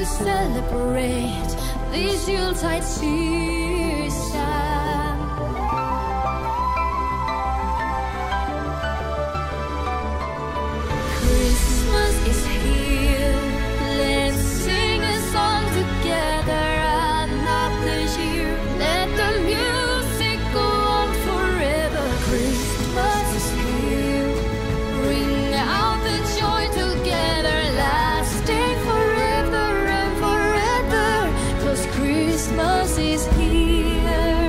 to celebrate this Yuletide season. Christmas is here, let's sing a song together another year. Let the music go on forever. Christmas is here, ring out the joy together, lasting forever and forever, 'cause Christmas is here.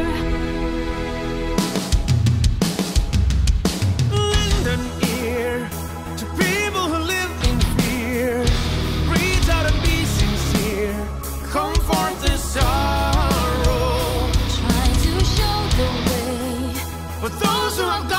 Lend an ear to people who live in fear. Reach out and be sincere. Comfort the sorrow. Try to show the way For those who have